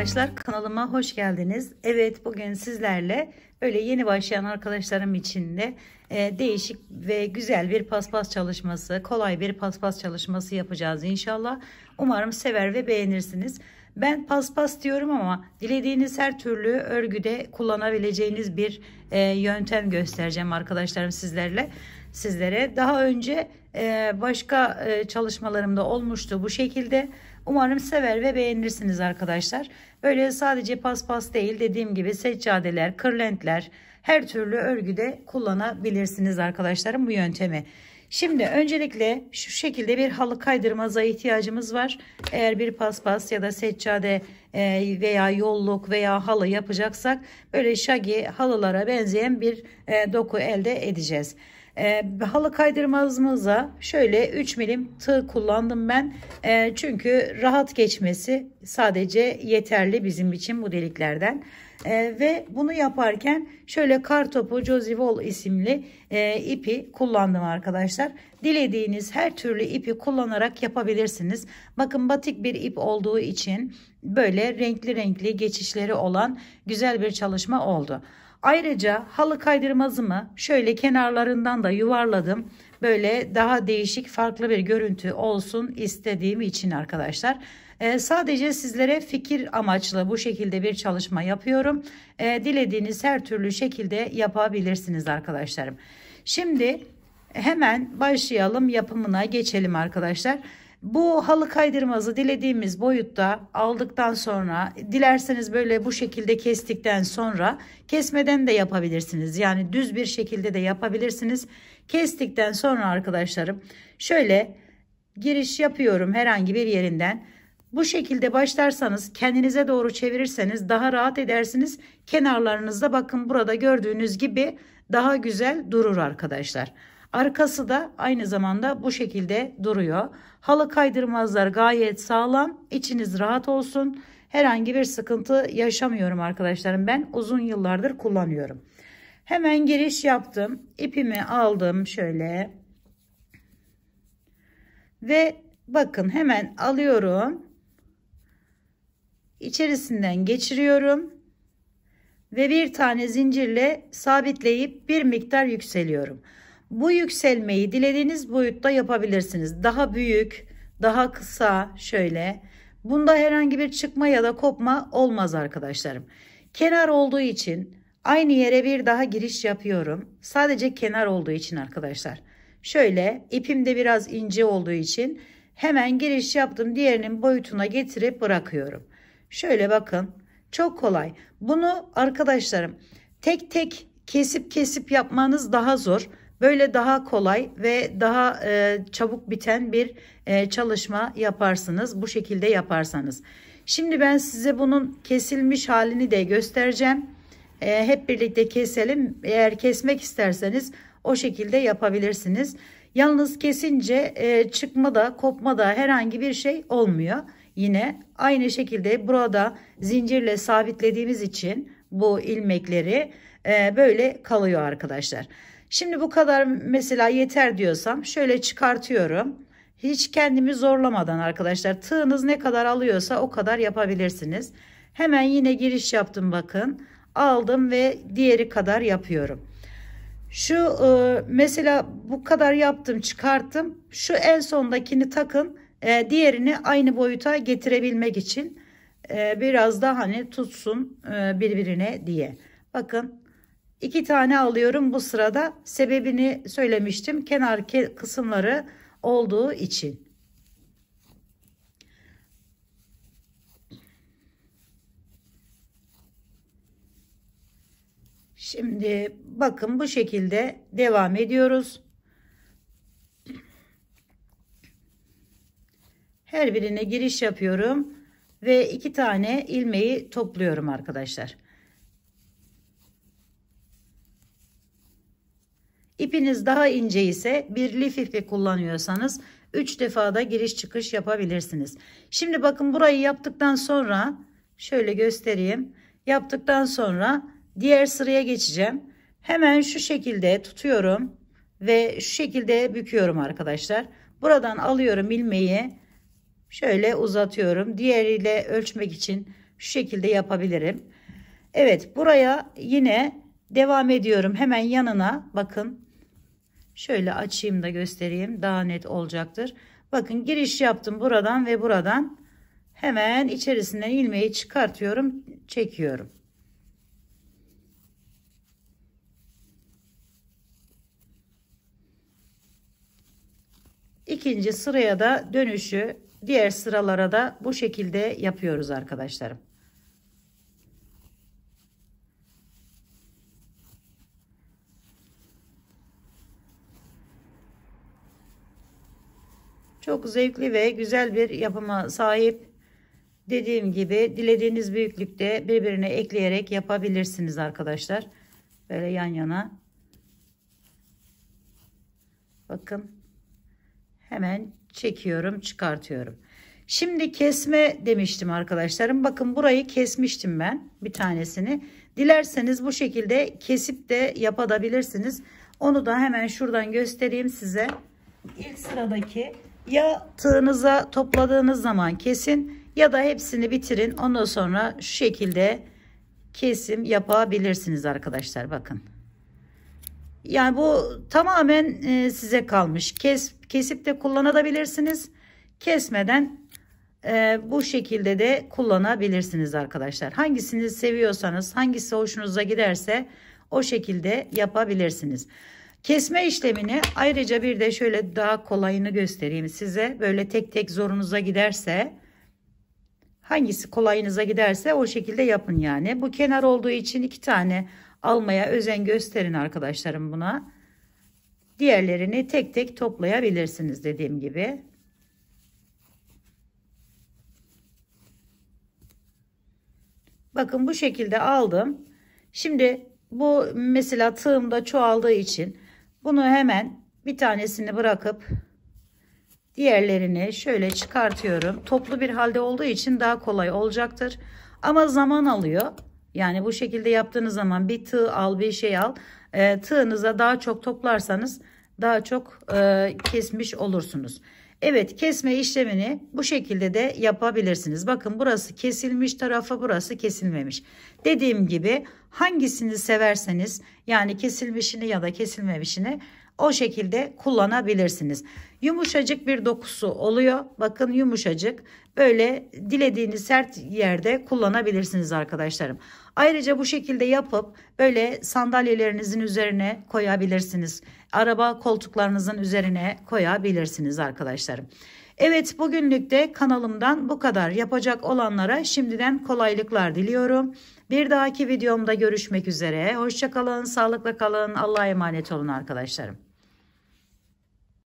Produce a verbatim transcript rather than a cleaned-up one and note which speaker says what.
Speaker 1: arkadaşlar, kanalıma hoş geldiniz. Evet, bugün sizlerle böyle yeni başlayan arkadaşlarım için de e, değişik ve güzel bir paspas çalışması, kolay bir paspas çalışması yapacağız inşallah. Umarım sever ve beğenirsiniz. Ben paspas diyorum ama dilediğiniz her türlü örgüde kullanabileceğiniz bir e, yöntem göstereceğim arkadaşlarım sizlerle. Sizlere daha önce e, başka e, çalışmalarımda olmuştu bu şekilde. Umarım sever ve beğenirsiniz arkadaşlar. Böyle sadece paspas değil, dediğim gibi seccadeler, kırlentler, her türlü örgüde kullanabilirsiniz arkadaşlarım bu yöntemi. Şimdi öncelikle şu şekilde bir halı kaydırmaza ihtiyacımız var. Eğer bir paspas ya da seccade veya yolluk veya halı yapacaksak böyle şagi halılara benzeyen bir doku elde edeceğiz. E, halı kaydırmamıza şöyle üç milim tığ kullandım ben. E, çünkü rahat geçmesi sadece yeterli bizim için bu deliklerden. E, ve bunu yaparken şöyle kartopu Josie Wool isimli e, ipi kullandım arkadaşlar. Dilediğiniz her türlü ipi kullanarak yapabilirsiniz. Bakın batik bir ip olduğu için böyle renkli renkli geçişleri olan güzel bir çalışma oldu. Ayrıca halı kaydırmazımı şöyle kenarlarından da yuvarladım. Böyle daha değişik, farklı bir görüntü olsun istediğim için arkadaşlar. Ee, sadece sizlere fikir amaçlı bu şekilde bir çalışma yapıyorum. Ee, dilediğiniz her türlü şekilde yapabilirsiniz arkadaşlarım. Şimdi hemen başlayalım, yapımına geçelim arkadaşlar. Bu halı kaydırmazı dilediğimiz boyutta aldıktan sonra, dilerseniz böyle bu şekilde kestikten sonra kesmeden de yapabilirsiniz. Yani düz bir şekilde de yapabilirsiniz. Kestikten sonra arkadaşlarım şöyle giriş yapıyorum herhangi bir yerinden. Bu şekilde başlarsanız, kendinize doğru çevirirseniz daha rahat edersiniz. Kenarlarınızda bakın burada gördüğünüz gibi daha güzel durur arkadaşlar. Arkası da aynı zamanda bu şekilde duruyor. Halı kaydırmazlar gayet sağlam. İçiniz rahat olsun. Herhangi bir sıkıntı yaşamıyorum arkadaşlarım. Ben uzun yıllardır kullanıyorum. Hemen giriş yaptım. İpimi aldım şöyle. Ve bakın hemen alıyorum. İçerisinden geçiriyorum. Ve bir tane zincirle sabitleyip bir miktar yükseliyorum. Bu yükselmeyi dilediğiniz boyutta yapabilirsiniz. Daha büyük, daha kısa şöyle. Bunda herhangi bir çıkma ya da kopma olmaz arkadaşlarım. Kenar olduğu için aynı yere bir daha giriş yapıyorum. Sadece kenar olduğu için arkadaşlar. Şöyle ipim de biraz ince olduğu için hemen giriş yaptım. Diğerinin boyutuna getirip bırakıyorum. Şöyle bakın, çok kolay. Bunu arkadaşlarım tek tek kesip kesip yapmanız daha zor. Böyle daha kolay ve daha e, çabuk biten bir e, çalışma yaparsınız. Bu şekilde yaparsanız. Şimdi ben size bunun kesilmiş halini de göstereceğim. E, hep birlikte keselim. Eğer kesmek isterseniz o şekilde yapabilirsiniz. Yalnız kesince e, çıkma da kopma da herhangi bir şey olmuyor. Yine aynı şekilde burada zincirle sabitlediğimiz için bu ilmekleri e, böyle kalıyor arkadaşlar. Şimdi bu kadar mesela yeter diyorsam şöyle çıkartıyorum. Hiç kendimi zorlamadan arkadaşlar, tığınız ne kadar alıyorsa o kadar yapabilirsiniz. Hemen yine giriş yaptım bakın. Aldım ve diğeri kadar yapıyorum. Şu e, mesela bu kadar yaptım, çıkarttım. Şu en sondakini takın. E, diğerini aynı boyuta getirebilmek için e, biraz da hani tutsun e, birbirine diye. Bakın. İki tane alıyorum bu sırada, sebebini söylemiştim, kenar kısımları olduğu için. Şimdi bakın bu şekilde devam ediyoruz. Her birine giriş yapıyorum ve iki tane ilmeği topluyorum arkadaşlar. İpiniz daha ince ise bir lif ipi kullanıyorsanız üç defa da giriş çıkış yapabilirsiniz. Şimdi bakın burayı yaptıktan sonra şöyle göstereyim. Yaptıktan sonra diğer sıraya geçeceğim. Hemen şu şekilde tutuyorum ve şu şekilde büküyorum arkadaşlar. Buradan alıyorum ilmeği, şöyle uzatıyorum. Diğeriyle ölçmek için Şu şekilde yapabilirim. Evet, buraya yine devam ediyorum. Hemen yanına bakın. Şöyle açayım da göstereyim. Daha net olacaktır. Bakın giriş yaptım buradan ve buradan. Hemen içerisinden ilmeği çıkartıyorum. Çekiyorum. İkinci sıraya da dönüşü diğer sıralara da bu şekilde yapıyoruz arkadaşlarım. Çok zevkli ve güzel bir yapıma sahip. Dediğim gibi dilediğiniz büyüklükte birbirine ekleyerek yapabilirsiniz arkadaşlar. Böyle yan yana. Bakın. Hemen çekiyorum, çıkartıyorum. Şimdi kesme demiştim arkadaşlarım. Bakın burayı kesmiştim ben bir tanesini. Dilerseniz bu şekilde kesip de yapabilirsiniz. Onu da hemen şuradan göstereyim size. İlk sıradaki ya tığınıza topladığınız zaman kesin ya da hepsini bitirin. Ondan sonra şu şekilde kesim yapabilirsiniz arkadaşlar. Bakın. Yani bu tamamen e, size kalmış. Kes, kesip de kullanabilirsiniz. Kesmeden e, bu şekilde de kullanabilirsiniz arkadaşlar. Hangisini seviyorsanız, hangisi hoşunuza giderse o şekilde yapabilirsiniz. Kesme işlemini ayrıca bir de şöyle daha kolayını göstereyim size. Böyle tek tek zorunuza giderse, hangisi kolayınıza giderse o şekilde yapın yani. Bu kenar olduğu için iki tane almaya özen gösterin arkadaşlarım buna. Diğerlerini tek tek toplayabilirsiniz dediğim gibi. Bakın bu şekilde aldım. Şimdi bu mesela tığımda çoğaldığı için bunu hemen bir tanesini bırakıp diğerlerini şöyle çıkartıyorum. Toplu bir halde olduğu için daha kolay olacaktır. Ama zaman alıyor. Yani bu şekilde yaptığınız zaman bir tığ al, bir şey al. E, tığınıza daha çok toplarsanız daha çok e, kesmiş olursunuz. Evet, kesme işlemini bu şekilde de yapabilirsiniz. Bakın burası kesilmiş tarafı, burası kesilmemiş. Dediğim gibi hangisini severseniz, yani kesilmişini ya da kesilmemişini o şekilde kullanabilirsiniz. Yumuşacık bir dokusu oluyor. Bakın yumuşacık. Böyle dilediğiniz sert yerde kullanabilirsiniz arkadaşlarım. Ayrıca bu şekilde yapıp böyle sandalyelerinizin üzerine koyabilirsiniz. Araba koltuklarınızın üzerine koyabilirsiniz arkadaşlarım. Evet, bugünlük de kanalımdan bu kadar. Yapacak olanlara şimdiden kolaylıklar diliyorum. Bir dahaki videomda görüşmek üzere. Hoşça kalın, sağlıkla kalın. Allah'a emanet olun arkadaşlarım.